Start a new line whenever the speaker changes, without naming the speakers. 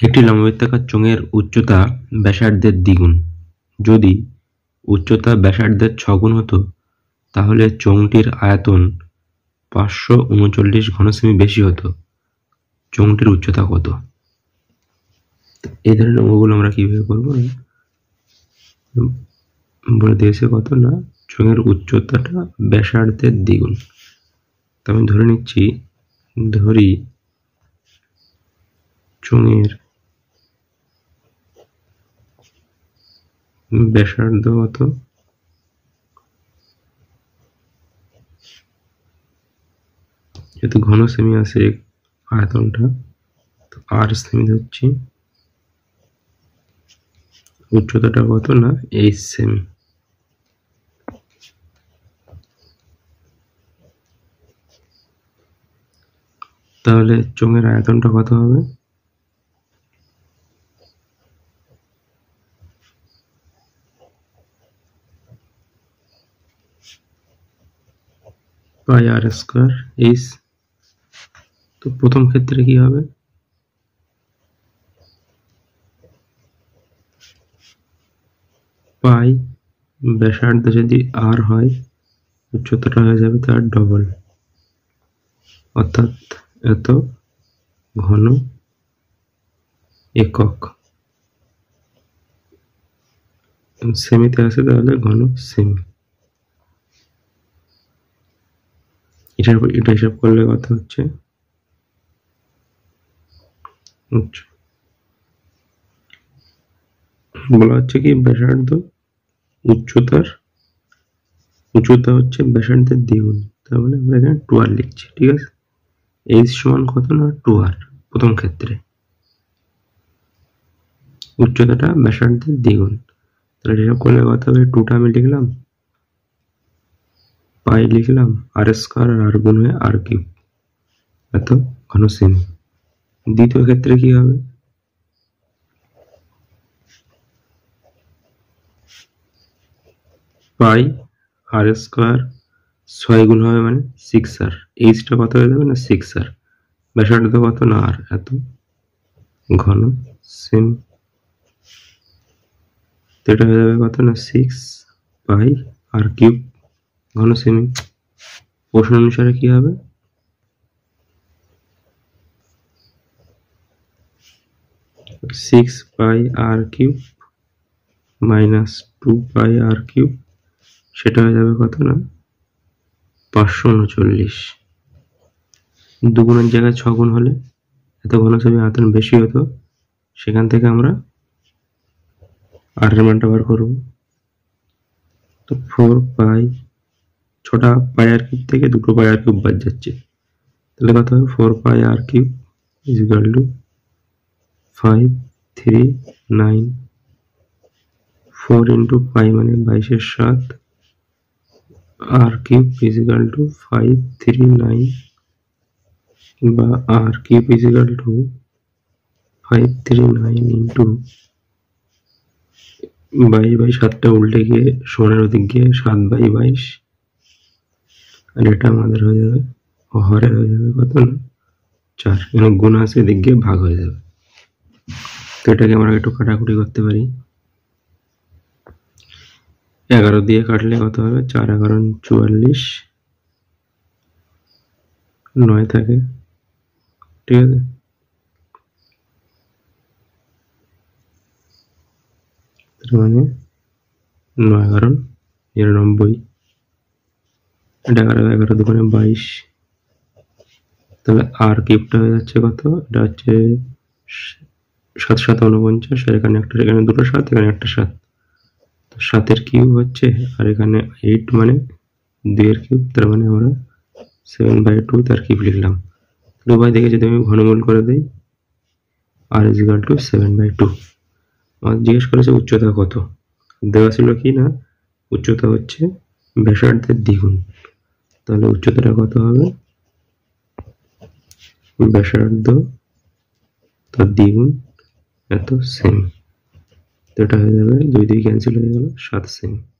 একটি লম্ববৃত্তাকার চোঙের উচ্চতা ব্যাসার্ধের দ্বিগুণ। যদি উচ্চতা ব্যাসার্ধের 6 গুণ হতো তাহলে চোঙটির আয়তন 539 ঘনসেমি বেশি হতো। চোঙটির উচ্চতা কত? এই ধরনের অঙ্কগুলো আমরা কিভাবে করবো বলে দিয়েছে কত না, চোঙের উচ্চতাটা ব্যাসার্ধের দ্বিগুণ। তো আমি ধরে নিচ্ছি, ধরি চোঙের ব্যাসার্ধ কত, যেহেতু ঘন সেমি আছে আয়তনটা, তো আর সেমি ধরছি, উচ্চতাটা কত না 8 সেমি। তাহলে চোঙের আয়তনটা কত হবে? Pi r square h. তো প্রথম ক্ষেত্রে কি হবে? পাই ব্যাসার্ধ যদি আর হয়, উচ্চতাটা হয়ে যাবে তার ডবল, অর্থাৎ এত ঘন একক। সেমিতে আছে তাহলে ঘন সেমি। এটা হিসাব করলে কত হচ্ছে? বলা হচ্ছে কি ব্যাসার্ধ উচ্চতা হচ্ছে ব্যাসার্ধের দ্বিগুণ, তার মানে আমরা এখানে 2r লিখছি, ঠিক আছে। এইচ সমান কত না 2r প্রথম ক্ষেত্রে, উচ্চতাটা ব্যাসার্ধের দ্বিগুণ। তাহলে হিসাব করলে কত হবে? 2টা আমি লিখলাম, পাই লিখলাম, আর স্কয়ার আর আর গুণ হয়ে আর কিউব, এত ঘন সেমি। দ্বিতীয় ক্ষেত্রে কি হবে? পাই আর স্কয়ার 6 গুণ হবে মানে 6r, এইচটা কত হয়ে যাবে না 6r, ব্যাসার্ধ কত না আর, এত ঘন সেমি। তো এটা হয়ে যাবে কত না 6 পাই আর কিউব ঘন সেমি। প্রশ্ন অনুসারে কি হবে? 6 pi r cube minus 2 pi r cube, সেটা হয়ে যাবে কত না 539। দুগুণের জায়গায় 6 গুণ হলে এত ঘন সেমি আয়তন বেশি হতো, সেখান থেকে আমরা আর এর মানটা বার করব। তো 4 পাই, 6টা পাই আর কিউব থেকে 2টো পাই আর কিউব বাদ যাচ্ছে, তাহলে কত হবে? 4 pi r cube is equal to 539। 4 into pi মানে 22 7, r cube is equal to 539, বা r cube is equal to 539 into 22/7টা উল্টে গিয়ে সমানের ওদিক গিয়ে 7/22, আর এটা আমাদের হয়ে যাবে হরে হয়ে যাবে কত না 4, এখানে গুণ আছে, এদিক গিয়ে ভাগ হয়ে যাবে। তো এটাকে আমরা একটু কাটাকুটি করতে পারি। 11 দিয়ে কাটলে কত হবে? 4 11 44, 9 থাকে, ঠিক আছে। তার মানে 9 11 99, এটা 11 দুগুণে 22, তাহলে আর কিউবটা হয়ে যাচ্ছে কত? এটা হচ্ছে 7 7 49, আর এখানে একটা, এখানে দুটো 7, এখানে একটা 7, তো 7 এর কিউব হচ্ছে, আর এখানে 8 মানে 2 এর কিউব, তার মানে আমরা 7/2 তার কিউব লিখলাম। উভয় দিকে যদি আমি ঘনমূল করে দিই, আর ইজ ইকুয়াল টু 7/2। আমার জিজ্ঞেস করেছে উচ্চতা কত, দেওয়া ছিল কি না উচ্চতা হচ্ছে ব্যাসার্ধের দ্বিগুণ, তাহলে উচ্চতাটা কত হবে? ব্যাসার্ধ তার দ্বিগুণ এত সেমি। তো এটা হয়ে যাবে 2 2 ক্যান্সেল হয়ে গেল 7 সেমি।